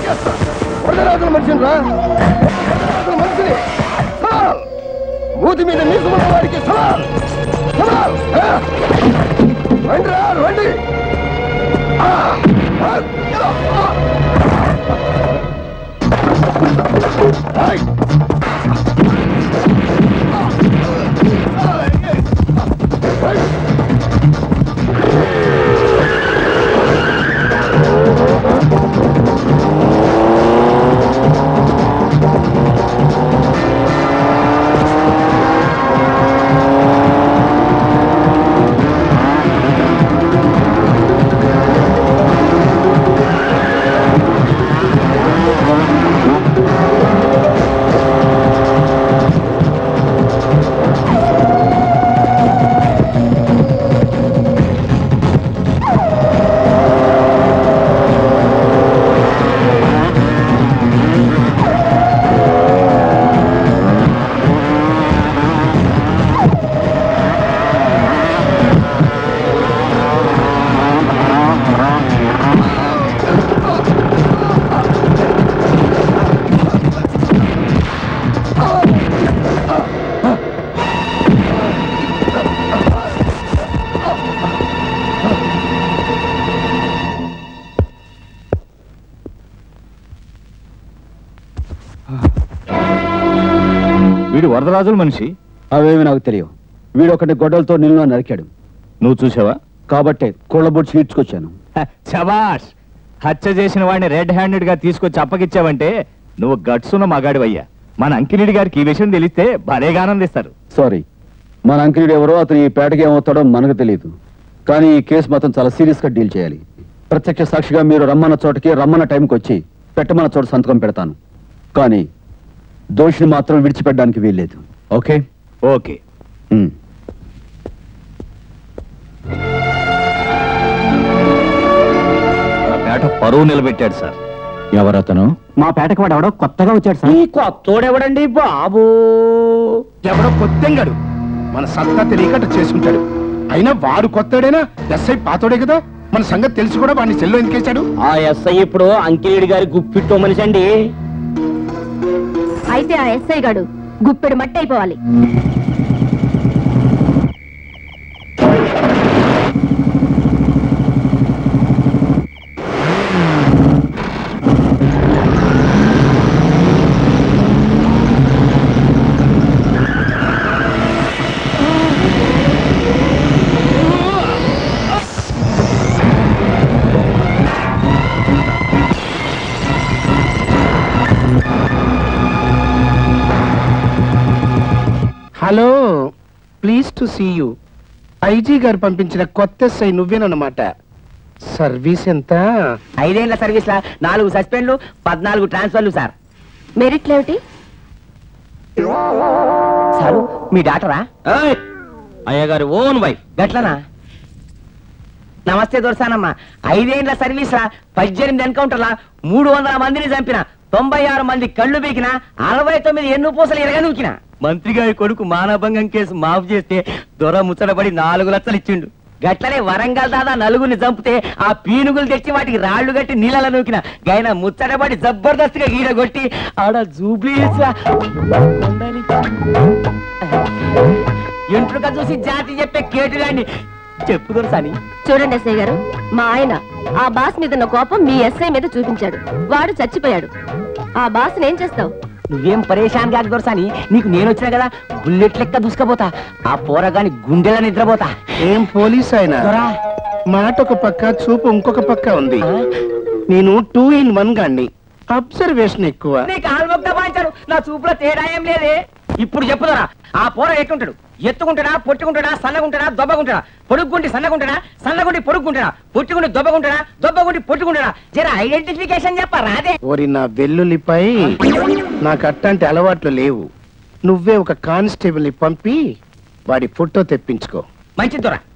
వరదరాజుల మనిషిని రా, మనిషిని మూతి మీద మీసుకున్న వాడికి సవాల్ సవాల్. రండి రా రండి. వీడు వరదరాజుల మనిషి. అవేమి నాకు తెలియవు. వీడొకటి గొడ్డలతో నిన్ను నరికాడు. నువ్వు చూసావా? కాబట్టే కోళ్ళబొట్టు చీడ్చుకొచ్చాను. శబాష్. హత్య చేసిన వాడిని రెడ్ హ్యాండెడ్ గా తీసుకొచ్చి అప్పగిచ్చావంటే నువ్వు గట్సున్న మగాడివయ్యా. మన అంకిరెడ్డి గారికి ఈ విషయం తెలిస్తే భలేగా ఆనందిస్తారు. సారీ, మన అంకిరెడ్డి ఎవరో, అతను ఈ పేటకి ఏమవుతాడో మనకు తెలియదు. కానీ ఈ కేసు మాత్రం చాలా సీరియస్ గా డీల్ చేయాలి. ప్రత్యక్ష సాక్షిగా మీరు రమ్మన్న చోటకి రమ్మన్న టైంకి వచ్చి పెట్టమన్న చోట సంతకం పెడతాను. కానీ దోషిని మాత్రం విడిచిపెట్టడానికి వీల్లేదు. ఓకే? ఓకే. పేట పరువు నిలబెట్టాడు సార్. ఎవరతను? మా పేటకు వాడు ఎవడో కొత్తగా వచ్చాడు సార్. కొత్తోడెవడండి బాబు? ఎవడో కొత్తెంగాడు. మన సత్తా తెలియకట చేసుకుంటాడు. అయినా వాడు కొత్తోడేనా? ఎస్ఐ పాతోడే కదా. మన సంగతి తెలిసి కూడా వాడిని సెల్లో ఎందుకేశాడు? ఆ ఎస్ఐ ఇప్పుడు అంకిరెడ్డి గారి గుప్పిట్టో మనిషి అండి. అయితే ఆ ఎస్ఐ గాడు గుప్పెడు మట్టి అయిపోవాలి. Hello, please to see you. IG గారు పంపించిన కొత్త ఎస్ఐ నువ్వేనన్నమాట. సర్వీస్ ఎంత? 5 ఏళ్ల సర్వీస్ లా 4 సస్పెండ్లు 14 ట్రాన్స్ఫర్లు సార్. మెరిట్లేమిటి? సారు మీ డాక్టరా? అయ్యగారు ఓన్ వైఫ్ గట్లనా? నమస్తే దొరసానమ్మా. 5 ఏళ్ల సర్వీస్ లా 18 ఎన్కౌంటర్లా 300 మందిని చంపిన, 96 మంది కళ్ళు బీకిన, 69 ఎన్ను పూసలు ఎరగనూకిన. మంత్రి గారి కొడుకు మానభంగం కేసు మాఫ్ చేస్తే దొర ముచ్చటపడి 4 లక్షలు ఇచ్చిండు. గట్లనే వరంగల్ దాదా నలుగురిని చంపితే ఆ పీనుగులు తెచ్చి వాటికి రాళ్లు కట్టి నీళ్ళలో నూకిన. గైన ముచ్చటపడి జబర్దస్తిగా గీడ కొట్టి ఆడ జూబ్లీస్ ఎంట్రుక చూసి జాతి చెప్పే కేటుగాండి చెప్పు దొరసాని. చూడండి ఎస్ఐ గారు, మా ఆయన ఆ బాస్ మీద ఉన్న కోపం మీ ఎస్ఐ మీద చూపించాడు. వాడు చచ్చిపోయాడు. ఆ బాస్ ఏం చేస్తావు? నువ్వేం పరేషాన్ కాదు దొరసాని. నీకు నేను వచ్చినా కదా బుల్లెట్ లెక్క దూసుకపోతా. ఆ పోరగాని గుండెల నిద్రపోతా. ఏం పోలీస్ అయినా మాట ఒక పక్క, చూపు ఇంకొక పక్క ఉంది. నేను 2 in 1 గాన్ని. అబ్జర్వేషన్ ఎక్కువ. నీకు ఆల్మొక్త వాయించారు, నా చూపులో తేడా ఏం లేదే. ఇప్పుడు చెప్పుదరా, ఆ పోర ఎట్టుంటాడు? ఎత్తుకుంటాడా, పొట్టుకుంటాడా, సన్నగుంటాడా, దొబ్బగుంటాడా? పొడుగుండి సన్నగుంటాడా, సన్నగుండి పొడుగుంటాడా, పొట్టుకుండి దొబ్బగుంటాడా, దొబ్బగుండి పొట్టుకుంటాడా? జర ఐడెంటిఫికేషన్ చెప్పరా అదే. ఓరి నా వెల్లుల్లిపై, నాకు అట్లాంటి అలవాట్లు లేవు. నువ్వే ఒక కానిస్టేబుల్ ని పంపి వాడి ఫోటో తెప్పించుకో. మంచి దొర,